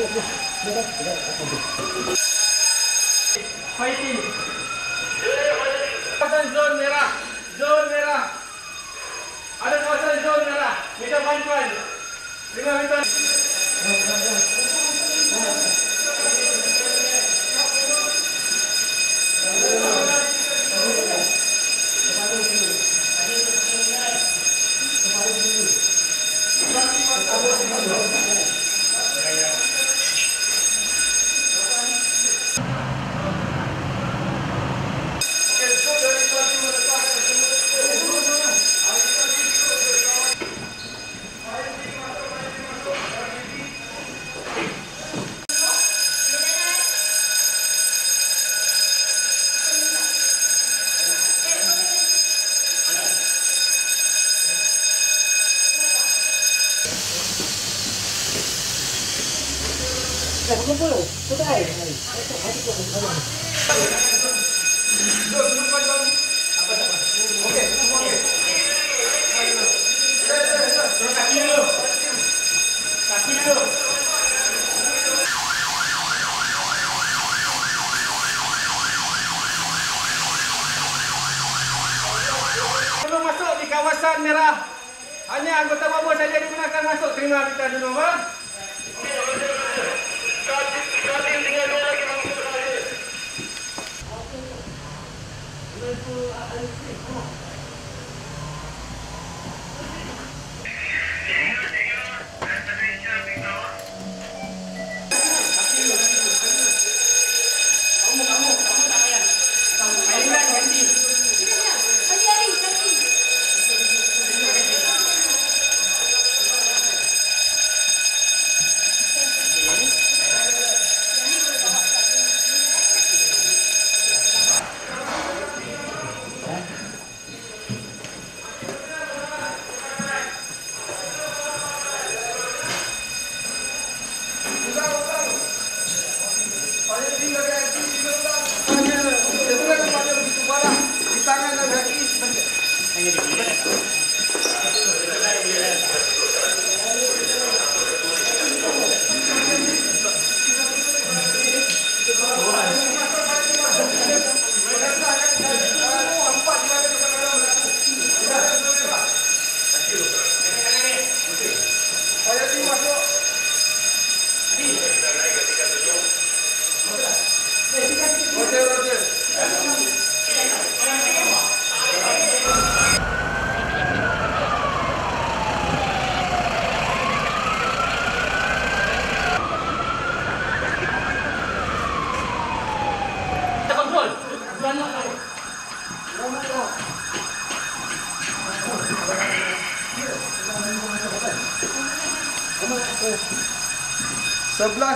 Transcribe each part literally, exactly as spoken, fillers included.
Fighting. Kawasan zon merah. Zon merah. Ada kawasan zon merah. Minta bantuan. Lima minta. Belum masuk di kawasan merah. Hanya anggota bawah saja digunakan masuk. Terima kita dulu, Bang. Sebelas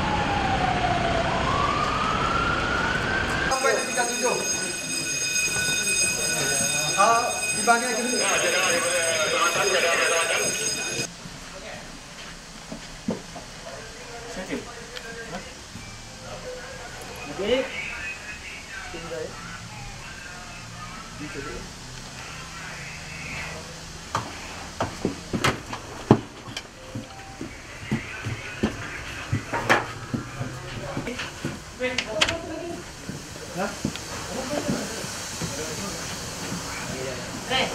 sampai tiga puluh tujuh. Ah, dibagi lagi dulu. Okey. Okey. Tinggal. Di sini. Hah? Eh.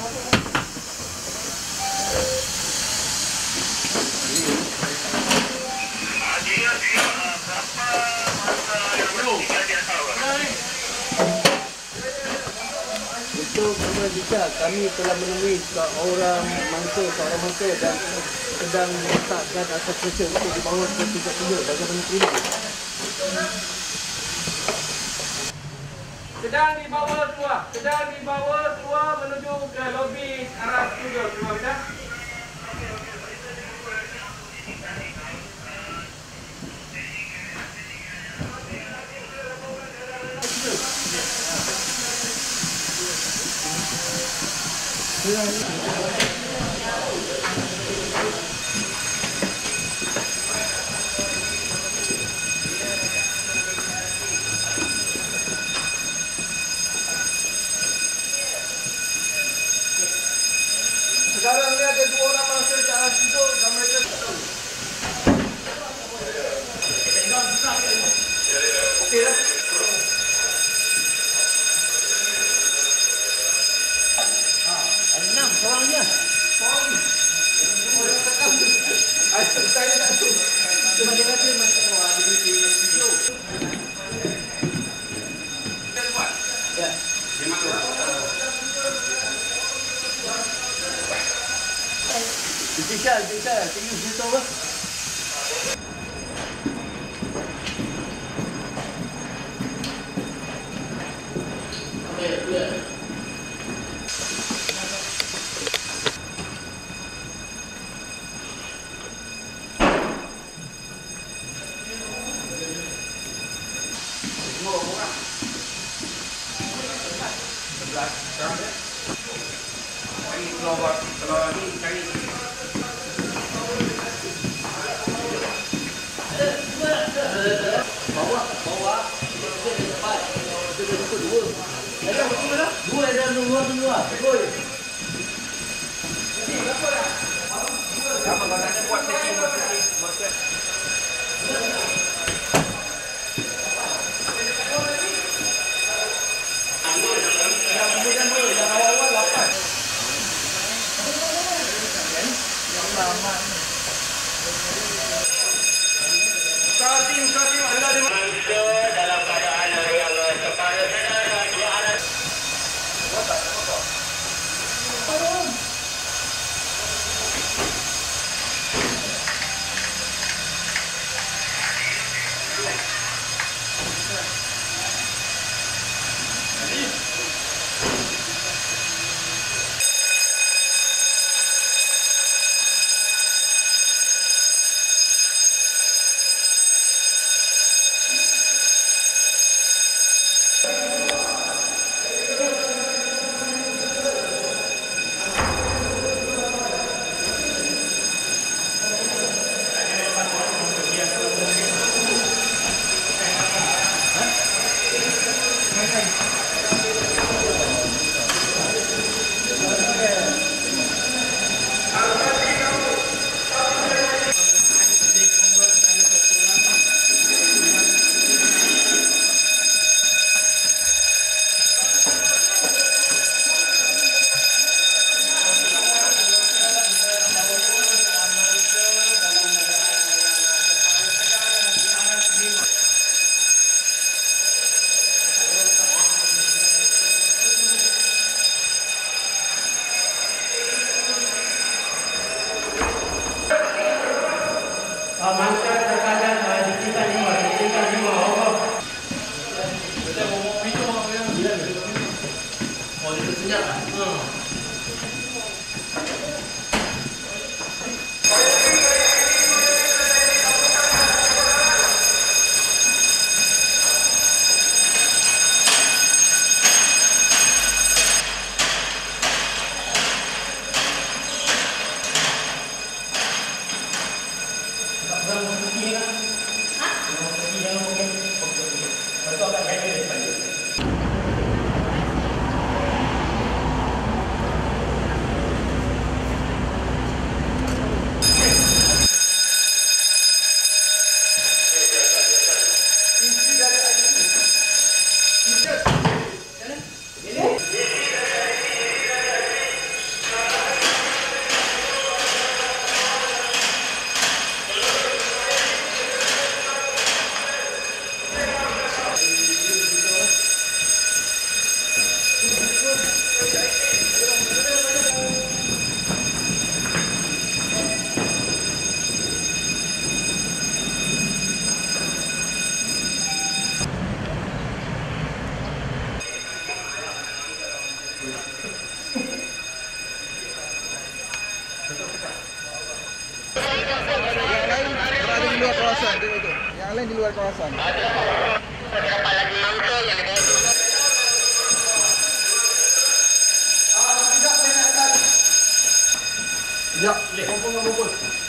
Untuk Kemal Jika, kami telah menemui seorang mangsa, seorang mangsa dan sedang meletakkan asas pressure untuk dibawa ke tingkat tiga. Bagaimana terima? Sedang dibawa keluar, sedang dibawa keluar menuju ke lobi arah studio. Terima kasih. Sekarang ni ada dua orang mangsa ke arah tidur dan mereka Spesial, spesial. Tinggal situ apa? Kalau ni cari bawa bawa kita ada tempat kita ada tempat dua ada betul mana dua ada dua semua oi ni berapa dah apa katanya buat setting buat setting buat set. Yang kemudian dulu yang awal-awal lapan yang lama starting starting anda di mana dalam keadaan yang separuh saudara di arah apa apa Mangsa terkadang di tingkat lima, di tingkat lima, oh. Kita mau video apa yang dia? Oh, dia senyap. Hmm. Kawasan tengok tu. Yang lain di luar kawasan. Berapa lagi mangsa yang ada itu? Ah, tidak saya nak. Ya, kumpul kumpul.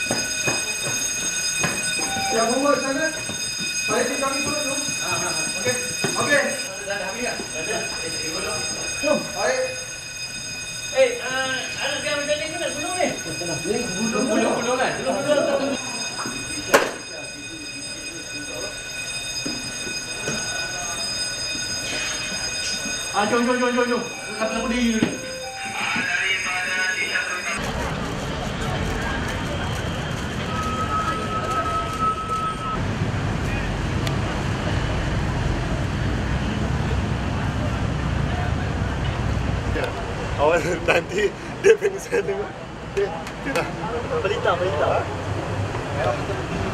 Ya, kumpul sana. Balik ke kami turun dulu. Ah, ah, okey. Okey. Dah dah habis tak? Dah. Eh, belum. Jom. Baik. Eh, anak dia macam ni kena gulung ni. Ni gulung gulung kan? Gulung gulung. Ah, jom, jom, jom, jom, jom. Kata aku diri dulu. Awal nanti dia pengen saya tengok Pelita, pelita.